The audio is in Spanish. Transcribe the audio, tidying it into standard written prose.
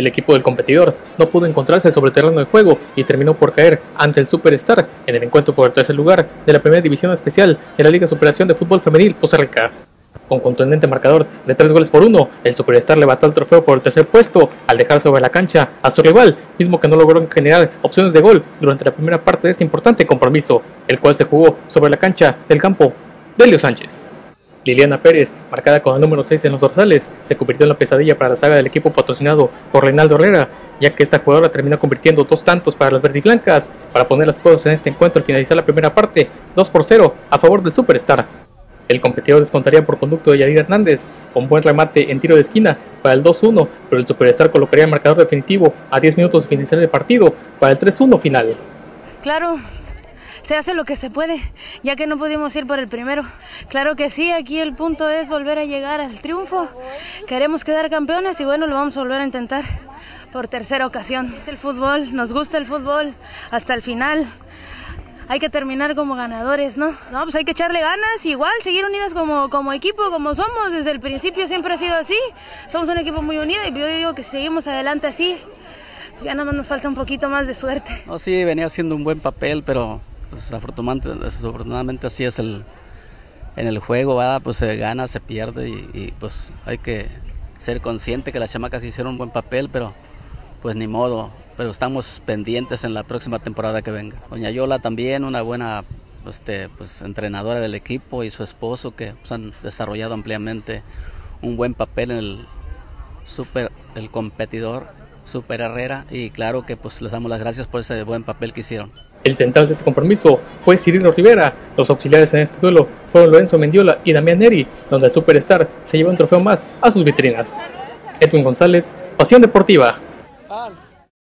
El equipo del competidor no pudo encontrarse sobre el terreno de juego y terminó por caer ante el Superstar en el encuentro por el tercer lugar de la primera división especial de la Liga Superación de Fútbol Femenil Poza Rica. Con contundente marcador de 3-1, el Superstar levantó el trofeo por el tercer puesto al dejar sobre la cancha a su rival, mismo que no logró generar opciones de gol durante la primera parte de este importante compromiso, el cual se jugó sobre la cancha del campo de Elio Sánchez. Liliana Pérez, marcada con el número 6 en los dorsales, se convirtió en la pesadilla para la saga del equipo patrocinado por Reinaldo Herrera, ya que esta jugadora terminó convirtiendo 2 tantos para las verdiblancas para poner las cosas en este encuentro al finalizar la primera parte 2-0 a favor del Superstar. El competidor descontaría por conducto de Yadir Hernández con buen remate en tiro de esquina para el 2-1, pero el Superstar colocaría el marcador definitivo a 10 minutos de finalizar el partido para el 3-1 final. Claro, se hace lo que se puede, ya que no pudimos ir por el primero. Claro que sí, aquí el punto es volver a llegar al triunfo. Queremos quedar campeones y bueno, lo vamos a volver a intentar por tercera ocasión. Es el fútbol, nos gusta el fútbol hasta el final. Hay que terminar como ganadores, ¿no? No, pues hay que echarle ganas, igual, seguir unidas como equipo, como somos. Desde el principio siempre ha sido así. Somos un equipo muy unido y yo digo que si seguimos adelante así, ya nada más nos falta un poquito más de suerte. No, sí, venía haciendo un buen papel, pero pues, desafortunadamente así es en el juego, ¿verdad? Pues se gana, se pierde y pues hay que ser consciente que las chamacas hicieron un buen papel, pero pues ni modo. Pero estamos pendientes en la próxima temporada que venga. Doña Yola también, una buena pues, entrenadora del equipo, y su esposo, que pues, han desarrollado ampliamente un buen papel en el competidor Super Herrera, y claro que pues les damos las gracias por ese buen papel que hicieron. El central de este compromiso fue Cirilo Rivera. Los auxiliares en este duelo fueron Lorenzo Mendiola y Damián Neri, donde el Superstar se llevó un trofeo más a sus vitrinas. Edwin González, Pasión Deportiva.